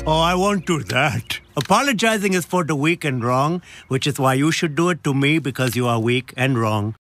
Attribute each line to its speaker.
Speaker 1: Oh, I won't do that. Apologizing is for the weak and wrong, which is why you should do it to me because you are weak and wrong.